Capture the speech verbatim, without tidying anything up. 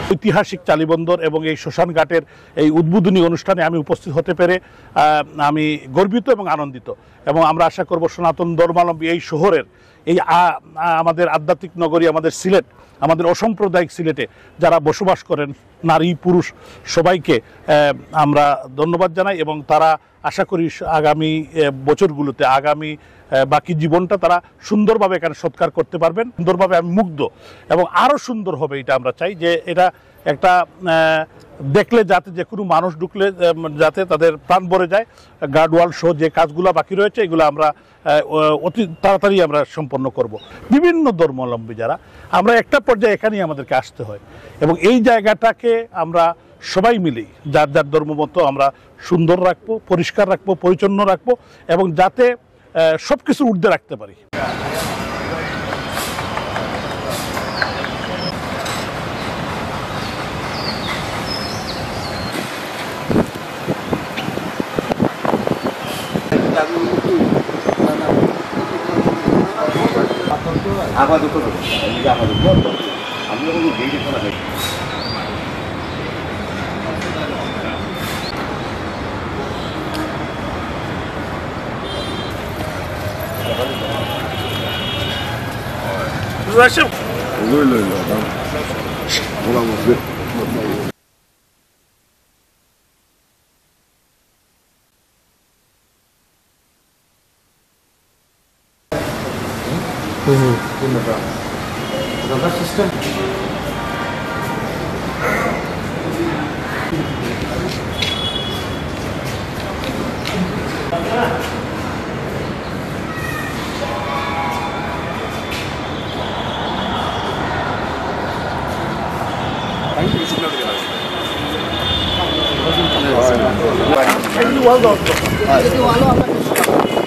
ঐতিহাসিক চালিবন্দর এবং এই শ্মশান ঘাটের এই উদ্বোধনী অনুষ্ঠানে আমি উপস্থিত হতে পেরে আমি গর্বিত এবং আনন্দিত এবং আমরা আশা করব সনাতন ধর্মাবলম্বী এই শহরের এই আমাদের আধ্যাত্মিক নগরী আমাদের সিলেট আমাদের অসাম্প্রদায়িক সিলেটে যারা বসবাস করেন নারী পুরুষ সবাইকে আমরা ধন্যবাদ জানাই এবং তারা আশা করি আগামী বছরগুলোতে আগামী বাকি জীবনটা তারা সুন্দরভাবে এখানে সৎকার করতে পারবেন সুন্দরভাবে আমি মুগ্ধ এবং আরও সুন্দর হবে এটা আমরা চাই যে এটা একটা দেখলে যাতে যে কোনো মানুষ ঢুকলে যাতে তাদের প্রাণ ভরে যায় গার্ডওয়াল সহ যে কাজগুলো বাকি রয়েছে এগুলো আমরা অতি তাড়াতাড়ি আমরা সম্পন্ন করব। বিভিন্ন ধর্মাবলম্বী যারা আমরা একটা পর্যায়ে এখানেই আমাদেরকে আসতে হয় এবং এই জায়গাটাকে আমরা সবাই মিলেই যার যার ধর্মমতো আমরা সুন্দর রাখবো পরিষ্কার রাখবো পরিচ্ছন্ন রাখবো এবং যাতে সব কিছু ঊর্ধ্বে রাখতে পারি। আপাতত আপাতত আমি কোনো গেটে করা হয় Зачем? Ой, ой, ой, там. Ура, вот. Мгм. Да. Тогда система. Aynen.